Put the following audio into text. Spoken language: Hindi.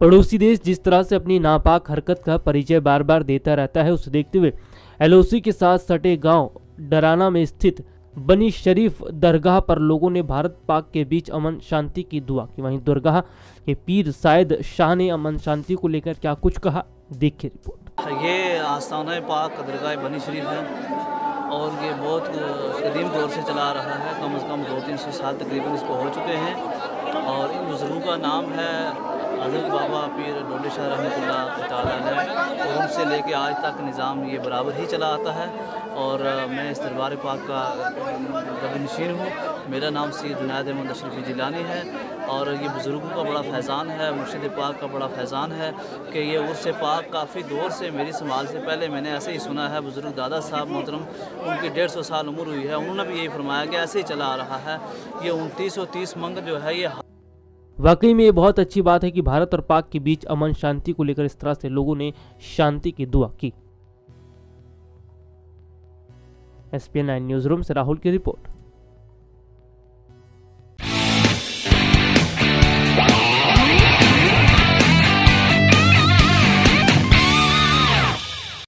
पड़ोसी देश जिस तरह से अपनी नापाक हरकत का परिचय बार बार देता रहता है, उसे देखते हुए एलओसी के साथ सटे गांव डराना में स्थित बनी शरीफ दरगाह पर लोगों ने भारत पाक के बीच अमन शांति की दुआ की। वहीं दरगाह के पीर साइद शाह ने अमन शांति को लेकर क्या कुछ कहा, देखिए रिपोर्ट। ये आस्थाना पाक दरगाह बनी शरीफ है और ये बहुत कदीम दौर से चला रहा है। कम से कम 200-300 साल तकरीबन इसको हो चुके हैं और इन बुजुर्गों का नाम है हज़रत बाबा पीर डोडे शाह रहमतुल्लाह तआला अलैह, और उनसे लेके आज तक निज़ाम ये बराबर ही चला आता है। और मैं इस दरबार पाक का नशीन हूँ। मेरा नाम सैयद जुनैद अहमद अशरफी जिलानी है और ये बुज़ुर्गों का बड़ा फैज़ान है, मुर्शिद पाक का बड़ा फैज़ान है कि ये उर्स पाक काफ़ी दौर से मेरी संभाल से पहले मैंने ऐसे ही सुना है। बुज़ुर्ग दादा साहब मोहतरम, उनकी 150 साल उम्र हुई है, उन्होंने भी यही फरमाया कि ऐसे ही चला आ रहा है। ये 2930 मंग जो है ये वाकई में ये बहुत अच्छी बात है कि भारत और पाक के बीच अमन शांति को लेकर इस तरह से लोगों ने शांति की दुआ की। SPN 9 न्यूज रूम से राहुल की रिपोर्ट।